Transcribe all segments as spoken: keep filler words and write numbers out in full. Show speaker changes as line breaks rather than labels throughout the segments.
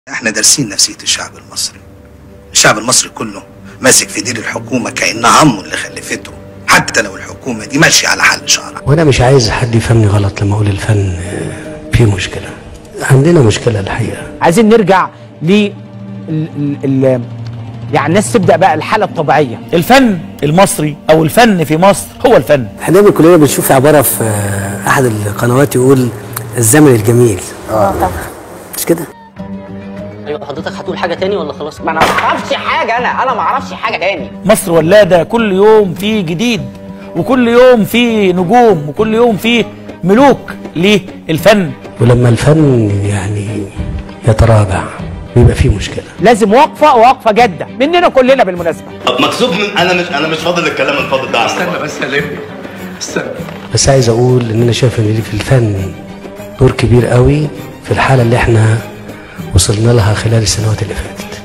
احنا دارسين نفسية الشعب المصري. الشعب المصري كله ماسك في دير الحكومة كأنها أمه اللي خلفته، حتى لو الحكومة دي ماشية على حل شعرها.
وانا مش عايز حد يفهمني غلط لما اقول الفن فيه مشكلة. عندنا مشكلة الحقيقة.
عايزين نرجع ل ال... ال... يعني الناس تبدأ بقى الحالة الطبيعية.
الفن المصري او الفن في مصر هو الفن.
احنا دايما كلنا بنشوف عبارة في احد القنوات يقول الزمن الجميل.
اه طبعا.
مش كده؟
ايوه حضرتك هتقول حاجه تاني ولا خلاص؟
ما انا ما اعرفش حاجه، انا انا ما اعرفش حاجه تاني.
مصر ولاده، كل يوم في جديد، وكل يوم في نجوم، وكل يوم في ملوك للفن.
ولما الفن يعني يتراجع بيبقى فيه مشكله.
لازم وقفه وقفه جاده مننا كلنا بالمناسبه.
مكسوف من انا مش انا مش فاضل الكلام الفاضل ده.
استنى بس يا لمبي استنى.
بس عايز اقول ان انا شايف ان في الفن دور كبير قوي في الحاله اللي احنا وصلنا لها خلال السنوات اللي فاتت.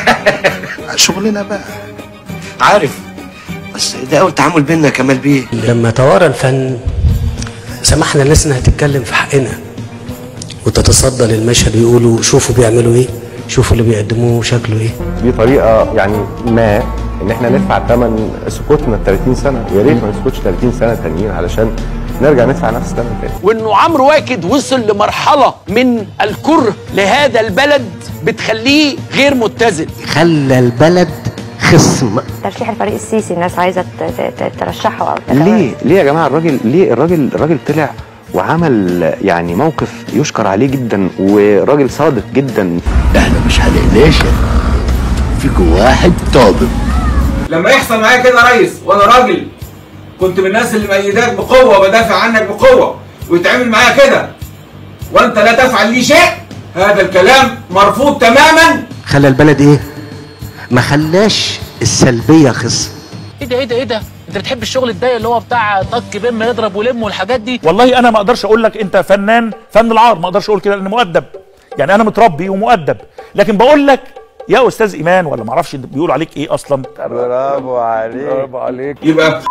شغلنا بقى
عارف، بس ده اول تعامل بيننا يا كمال بيه.
لما توارى الفن سمحنا الناس انها تتكلم في حقنا وتتصدى للمشهد ويقولوا شوفوا بيعملوا ايه، شوفوا اللي بيقدموه شكله ايه.
دي طريقه يعني ما ان احنا ندفع ثمن سكوتنا ثلاثين سنه، يا ريت ما نسكتش ثلاثين سنه تانيين علشان نرجع ندفع نفس الثمن تاني.
وانه عمرو واكد وصل لمرحله من الكره لهذا البلد بتخليه غير متزن.
خلى البلد خصم.
ترشيح الفريق السيسي الناس عايزه ترشحه او
ليه؟ ليه يا جماعه الراجل ليه الراجل الراجل طلع وعمل يعني موقف يشكر عليه جدا وراجل صادق جدا.
احنا مش هنقلاشك، فيكم واحد طابب.
لما يحصل معايا كده يا ريس وانا راجل كنت من الناس اللي مأيداك بقوه وبدافع عنك بقوه ويتعمل معايا كده وانت لا تفعل لي شيء، هذا الكلام مرفوض تماما.
خلى البلد ايه؟ ما خلاش السلبيه خصم.
ايه ده ايه ده ايه ده؟ انت بتحب الشغل الضيق اللي هو بتاع طك بم يضرب ولم والحاجات دي؟ والله انا ما اقدرش اقول لك انت فنان فن العار، ما اقدرش اقول كده لان مؤدب. يعني انا متربي ومؤدب، لكن بقول لك يا استاذ ايمان ولا ما اعرفش بيقولوا عليك ايه اصلا.
برافو عليك برافو عليك.
يبقى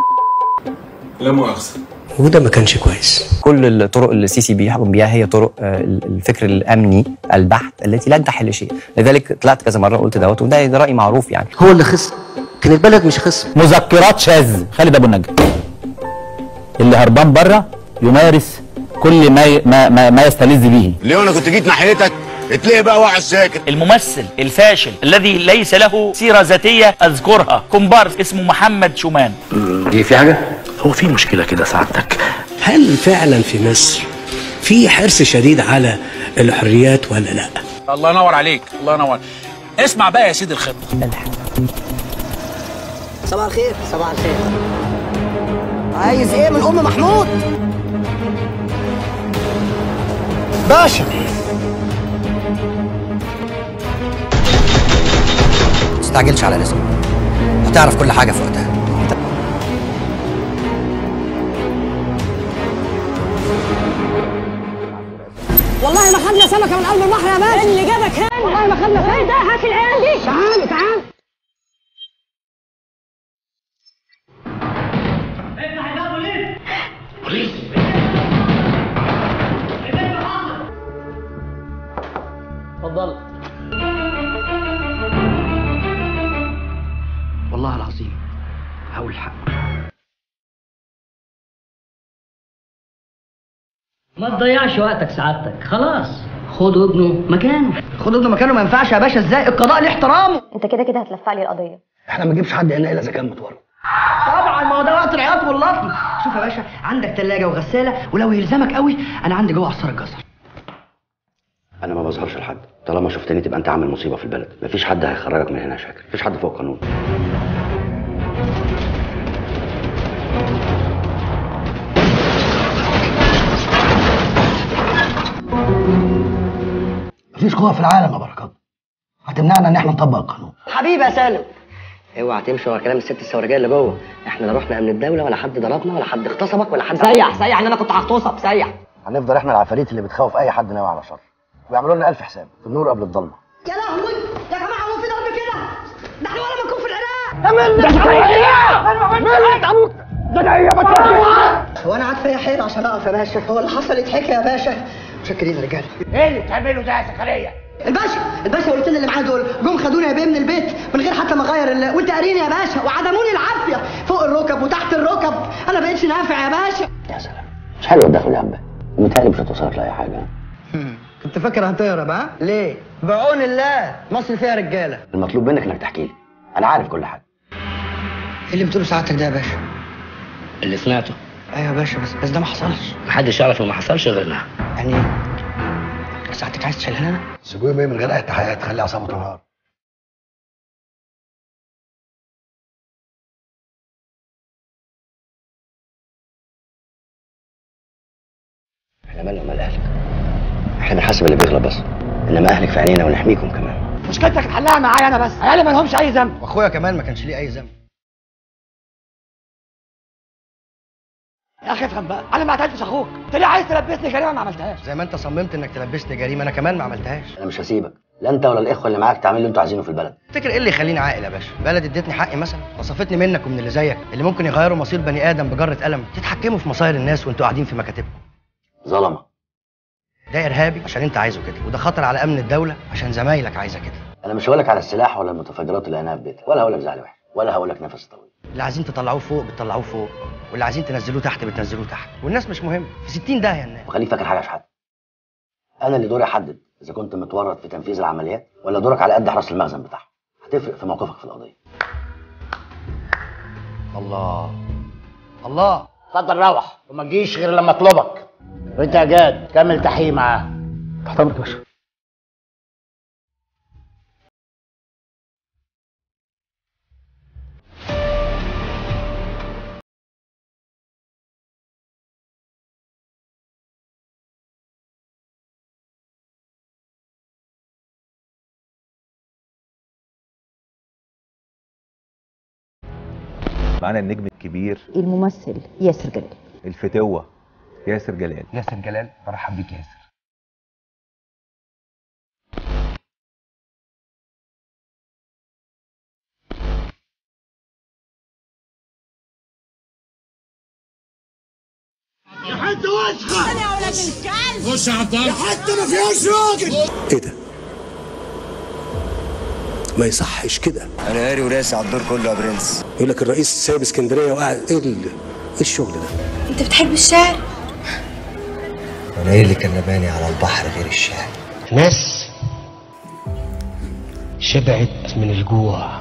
لا مؤاخذه.
وده ما كانش كويس.
كل الطرق اللي السيسي بيحكم بيها هي طرق الفكر الامني البحت التي لا تحل شيء، لذلك طلعت كذا مره قلت دوت وده راي معروف. يعني
هو اللي خصم، كان البلد مش خصم.
مذكرات شاذ خالد ابو النجا اللي هربان بره يمارس كل ما ما ما, ما يستلذ به.
ليه انا كنت جيت ناحيتك اتلاقي بقى واحد ساكت.
الممثل الفاشل الذي ليس له سيره ذاتيه اذكرها، كومبارس اسمه محمد شومان.
دي في حاجه؟ هو في مشكله كده سعادتك؟
هل فعلا في مصر في حرص شديد على الحريات ولا لا؟
الله ينور عليك، الله ينور. اسمع بقى يا سيدي الخطه.
صباح الخير. صباح الخير.
عايز ايه من ام محمود؟ باشا
ما تستعجلش على الاسم، هتعرف كل حاجه في وقتها.
والله ما خدنا سمكه من قلب البحر يا باشا. اللي جابك هنا والله ما خدنا سمكه. ايه ده؟ هات العيال دي. تعالوا تعالوا. افتح الباب ليه؟ بوليس.
اتفضل.
والله العظيم هقول الحق.
ما تضيعش وقتك سعادتك، خلاص خدوا ابنه مكانه.
خدوا ابنه مكانه ما ينفعش يا باشا. ازاي؟ القضاء ليه احترامه.
انت كده كده هتلفق لي القضيه.
احنا ما نجيبش حد هنا الا اذا كان متورط.
طبعا ما هو ده وقت العياط واللطم. شوف يا باشا، عندك ثلاجه وغساله ولو يلزمك قوي انا عندي جوه عصاره جزر.
انا ما بظهرش لحد، طالما شفتني تبقى انت عامل مصيبه في البلد. مفيش حد هيخرجك من هنا يا شاكر، مفيش حد فوق القانون.
مفيش قوه في العالم يا بركات هتمنعنا ان احنا نطبق القانون. حبيبي يا سالم،
اوعى تمشي ورا كلام الست السورجيه اللي جوه. احنا لا رحنا امن الدوله ولا حد ضربنا ولا حد اغتصبك ولا حد
سيح سيح ان انا كنت هغتصب. سيح.
هنفضل احنا العفاريت اللي بتخوف اي حد ناوي على شر ويعملوا لنا الف حساب في النور قبل الضلمه.
يا لهوي يا جماعه، هو في ضرب كده؟ ده احنا ولا بنكون في العراق. امن ده ده هي هو انا قاعد فيا حيل عشان اقف يا باشا. هو اللي حصل يتحكي يا باشا. متشكرين يا رجاله.
ايه اللي بتعمله ده يا زكريا؟
الباشا الباشا والاتنين اللي معايا دول جم خدوني يا بيه من البيت من غير حتى ما اغير ال... وانت قاريني يا باشا وعدموني العافيه فوق الركب وتحت الركب. انا بقيتش نافع يا باشا.
يا سلام، مش حلو الدخل يا عم، ومتهيألي مش هتوصلك لاي حاجه.
كنت فاكر هتهرب ها؟ ليه؟ بعون الله مصر فيها رجاله.
المطلوب منك انك تحكي لي، انا عارف كل حاجه.
ايه اللي بتقوله سعادتك ده يا باشا؟
اللي سمعته.
ايوه يا باشا، بس بس ده ما حصلش.
محدش يعرف انه ما حصلش غيرنا.
يعني سعادتك عايز تشيلها لنا؟
سيبوه يومين من غير اي تحقيقات، خلي اعصابه تنهار.
احنا مالنا ومال اهلك؟ احنا بنحاسب اللي بيغلط بس، انما اهلك في عينينا ونحميكم كمان.
مشكلتك تحلها معايا انا بس، عيالي ما لهمش اي ذنب. واخويا كمان ما كانش ليه اي ذنب. يا اخي افهم بقى، انا ما قتلتش اخوك، انت ليه عايز تلبسني جريمه ما عملتهاش؟ زي ما انت صممت انك تلبسني جريمه انا كمان ما عملتهاش.
انا مش هسيبك، لا انت ولا الاخوه اللي معاك تعملوا اللي انتوا عايزينه في البلد.
تفتكر ايه اللي يخليني عاقل يا باشا؟ بلد ادتني حقي مثلا؟ وصفتني منك ومن اللي زيك اللي ممكن يغيروا مصير بني ادم بجره قلم، تتحكموا في مصاير الناس وانتوا قاعدين في مكاتبكم.
ظلمه.
ده ارهابي عشان انت عايزه كده، وده خطر على امن الدوله عشان زمايلك عايزه كده.
انا مش هقولك على السلاح ولا المتفجرات اللي لقيناها في بيتك، ولا هقولك زعل وحش، ولا هقولك نفس طويل.
اللي عايزين تطلعوه فوق بتطلعوه فوق، واللي عايزين تنزلوه تحت بتنزلوه تحت، والناس مش مهم في ستين داهيه الناس.
وخليك فاكر حاجه يا شحاته، انا اللي دوري احدد اذا كنت متورط في تنفيذ العمليات ولا دورك على قد حراسه المخزن بتاعها. هتفرق في موقفك في القضيه.
الله الله.
اتفضل روح وما تجيش غير لما اطلبك. وانت يا جاد كمل تحقيق معاه.
تحت امرك يا باشا.
معانا النجم الكبير
الممثل ياسر جلال،
الفتوة ياسر جلال.
ياسر جلال، برحب بيك ياسر.
يا حته وسخه انا يا ولاد الكلب. خش يا عبد يا حته ما فيهاش راجل.
ايه ده؟ ما يصحش كده.
انا قاري وراسي على الدور كله يا برنس.
يقول لك الرئيس سايب اسكندريه وقاعد. ايه ال... ايه الشغل ده؟
انت بتحب الشعر؟
انا ايه اللي كان رماني على البحر غير الشعر؟
ناس شبعت من الجوع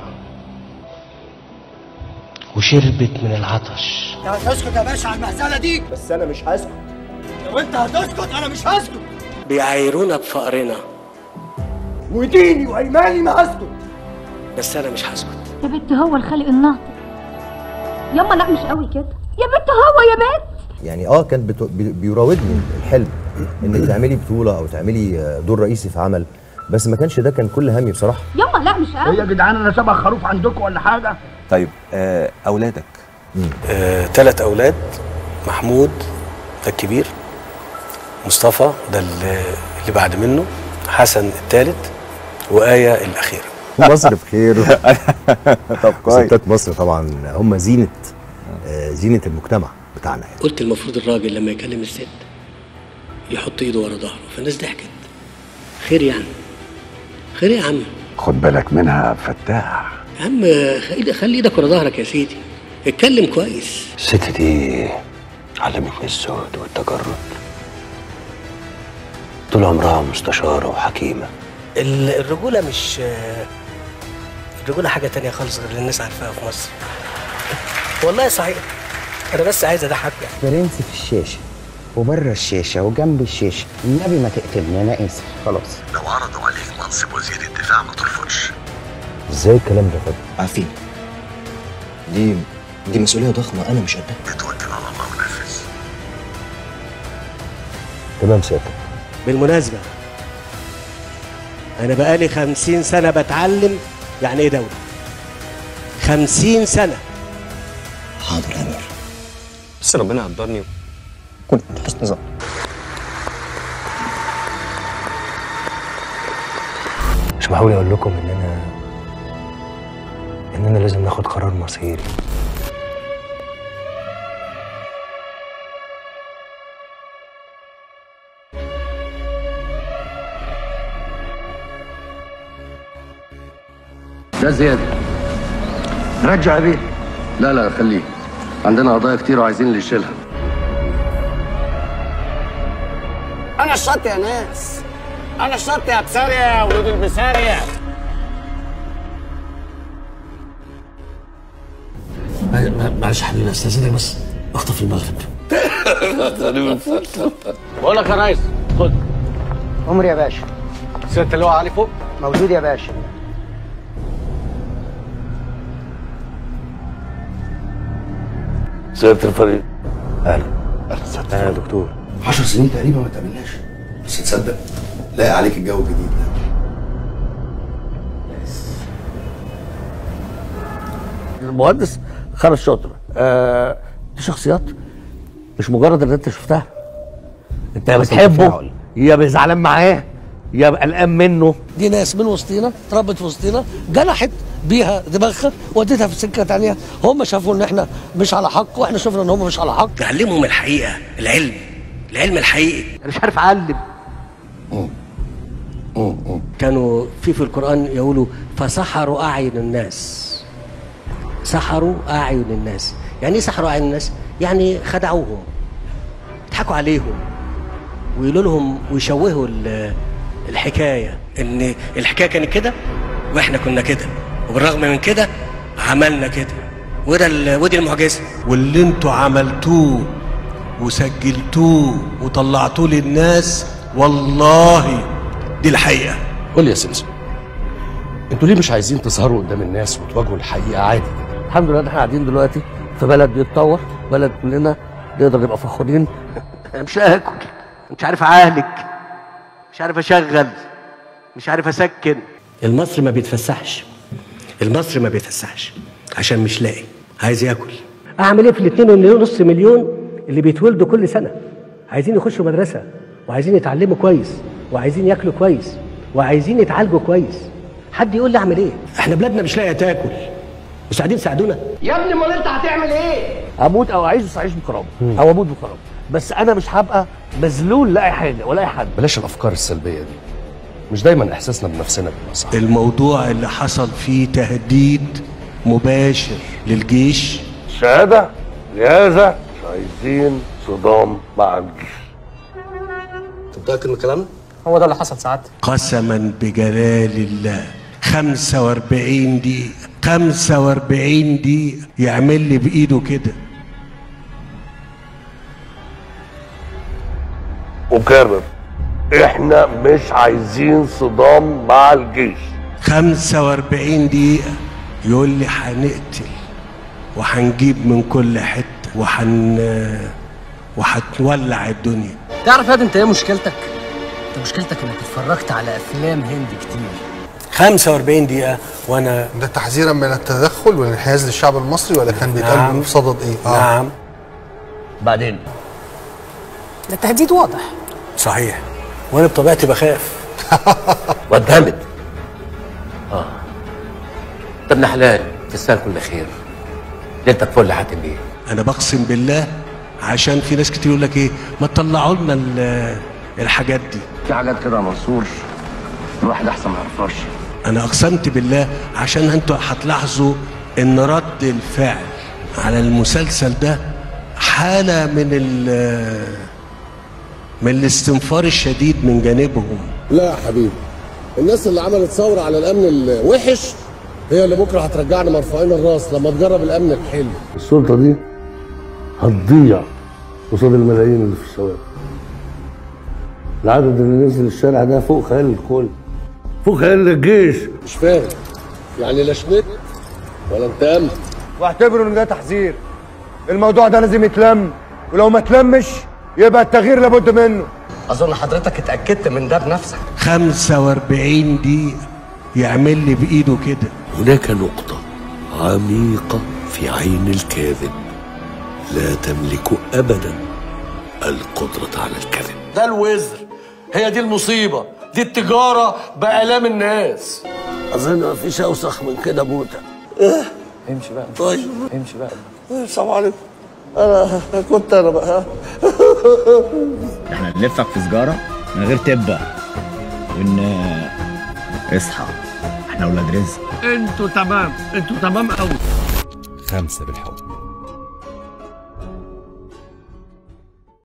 وشربت من العطش.
انت هتسكت يا باشا على المهزله دي؟
بس انا مش هسكت.
لو انت هتسكت انا مش هسكت.
بيعايرونا بفقرنا
وديني وايماني ما هسكت.
بس انا مش هسكت.
يا بنت هو الخالق الناطق. ياما لا مش قوي كده يا بنت هو يا بنت.
يعني اه كان بتو... بي... بيراودني الحلم انك تعملي بطوله او تعملي دور رئيسي في عمل، بس ما كانش ده كان كل همي بصراحه.
ياما لا مش قوي.
ايه يا جدعان انا شبه خروف عندكم ولا حاجه؟
طيب آه اولادك؟
آه، ثلاث اولاد. محمود ده الكبير، مصطفى ده اللي بعد منه، حسن الثالث، وآية الأخيرة.
مصر بخير.
طب كويس.
ستات مصر طبعا هم زينة آه زينة المجتمع بتاعنا يعني.
قلت المفروض الراجل لما يكلم الست يحط ايده ورا ظهره، فالناس ضحكت. خير يعني؟ خير يا عم؟
خد بالك منها فتاح.
يا عم خلي, خلي ايدك ورا ظهرك يا سيدي، اتكلم كويس.
الست دي علمتني الزهد والتجرد، طول عمرها مستشارة وحكيمة.
الرجولة مش الرجولة حاجة تانية خالص غير اللي الناس عارفاها في مصر. والله صحيح، أنا بس عايز أضحك يعني.
برنس في الشاشة وبره الشاشة وجنب الشاشة، النبي ما تقتلني أنا آسف خلاص.
لو عرضوا عليك منصب وزير الدفاع ما ترفضش.
ازاي الكلام ده فاضي؟
عارفين دي دي مسؤولية ضخمة أنا مش قدها.
بتوكل على الله ونفذ.
تمام سيادتك.
بالمناسبة أنا بقالي خمسين سنة بتعلم يعني إيه دولة. خمسين سنة.
حاضر يا أمير.
بس ربنا قدرني كنت حسن ظن. اسمحوا لي أقول لكم إن أنا إن أنا لازم ناخد قرار مصيري.
ده زياده.
رجع بيه.
لا لا خليه، عندنا قضايا كتير وعايزين اللي يشيلها.
انا الشط يا ناس، انا الشط يا بسارية يا ولود البسارية.
معلش يا حبيبي استاذنك بس اخطف المغرب.
بقول لك يا ريس خد.
عمري يا باشا.
سيادة اللواء علي فوق؟
موجود يا باشا.
سيادة الفريق.
اهلا اهلا سيادة يا دكتور. عشر سنين تقريبا ما تقابلناش، بس تصدق لاقي عليك الجو الجديد ده.
المهندس خالد شاطر. آه دي شخصيات مش مجرد ان انت شفتها، انت يا بتحبه يا زعلان معاه يا قلقان منه.
دي ناس من وسطينا اتربت في وسطينا، جنحت بيها دماغها وديتها في سكه ثانيه، هم شافوا ان احنا مش على حق واحنا شفنا ان هم مش على حق.
نعلمهم الحقيقه، العلم العلم الحقيقي.
انا مش عارف اعلم. كانوا في في القران يقولوا فسحروا اعين الناس. سحروا اعين الناس، يعني ايه سحروا اعين الناس؟ يعني خدعوهم، ضحكوا عليهم ويقولوا لهم ويشوهوا الحكايه، ان الحكايه كانت كده واحنا كنا كده، وبالرغم من كده عملنا كده، وده ودي المعجزه.
واللي انتوا عملتوه وسجلتوه وطلعتوه للناس والله دي الحقيقه.
قول لي يا سمسم، انتوا ليه مش عايزين تظهروا قدام الناس وتواجهوا الحقيقه عادي؟
الحمد لله احنا قاعدين دلوقتي في بلد بيتطور، بلد كلنا نقدر نبقى فخورين. انا مش هاكل، مش عارف اعالج، مش عارف اشغل، مش عارف اسكن.
المصري ما بيتفسحش، المصري ما بيتفسحش عشان مش لاقي، عايز ياكل. اعمل ايه في الاثنين ونص مليون اللي بيتولدوا كل سنه؟ عايزين يخشوا مدرسه وعايزين يتعلموا كويس وعايزين ياكلوا كويس وعايزين يتعالجوا كويس. حد يقول لي اعمل ايه؟ احنا بلادنا مش لاقيه تاكل، مش قاعدين ساعدونا
يا ابني. امال انت هتعمل ايه؟ اموت او اعيش، بس اعيش بكرامه او اموت بكرامه، بس انا مش هبقى مذلول لاي حاجه ولا اي حد.
بلاش الافكار السلبيه دي، مش دايما احساسنا بنفسنا بيبقى صح.
الموضوع اللي حصل فيه تهديد مباشر للجيش.
شهاده لهذا مش عايزين صدام مع الجيش.
انت متاكد من كلامنا؟
هو ده اللي حصل ساعتها.
قسما بجلال الله خمسة وأربعين دقيقة خمسة وأربعين دقيقة يعمل لي بإيده كده.
وكرر احنا مش عايزين صدام مع الجيش.
خمسة وأربعين دقيقة يقول لي هنقتل وهنجيب من كل حتة وحن وهتولع الدنيا.
تعرف يا انت ايه مشكلتك؟ انت مشكلتك انك اتفرجت على افلام هندي كتير.
خمسة وأربعين دقيقة وانا
ده تحذيرا من التدخل والانحياز للشعب المصري، ولا كان بيتقال
نعم.
بصدد ايه؟
آه. نعم.
بعدين
ده تهديد واضح.
صحيح، وانا بطبيعتي بخاف.
واتهمت. اه ده ابن حلال، تستاهل كل خير. ليلتك فل حاتم بيه.
انا بقسم بالله عشان في ناس كتير يقول لك ايه ما تطلعوا لنا الحاجات دي.
في حاجات كده يا منصور الواحد احسن ما يعرفهاش.
انا اقسمت بالله عشان انتوا هتلاحظوا ان رد الفعل على المسلسل ده حاله من ال من الاستنفار الشديد من جانبهم.
لا يا حبيبي، الناس اللي عملت ثوره على الامن الوحش هي اللي بكره هترجعنا مرفوعين الراس لما تجرب الامن الحلو.
السلطه دي هتضيع قصاد الملايين اللي في الشوارع. العدد اللي نزل الشارع ده فوق خيال الكل، فوق خيال الجيش.
مش فاهم يعني لا شمت ولا انتقمت.
واعتبروا ان ده تحذير. الموضوع ده لازم يتلم، ولو ما تلمش يبقى التغيير لابد منه.
اظن حضرتك اتاكدت من ده بنفسك.
خمسة وأربعين دقيقة يعمل لي بايده كده.
هناك نقطة عميقة في عين الكاذب لا تملك ابدا القدرة على الكذب.
ده الوزر، هي دي المصيبة، دي التجارة بآلام الناس. أظن مفيش أوسخ من كده موتة. إيه؟
امشي بقى.
طيب
امشي بقى.
السلام عليكم. أنا كنت أنا بقى.
إحنا نلفك في سجارة من غير تبة ون اصحى
احنا ولاد رزق.
انتوا تمام، انتوا تمام قوي.
خمسة بالحب.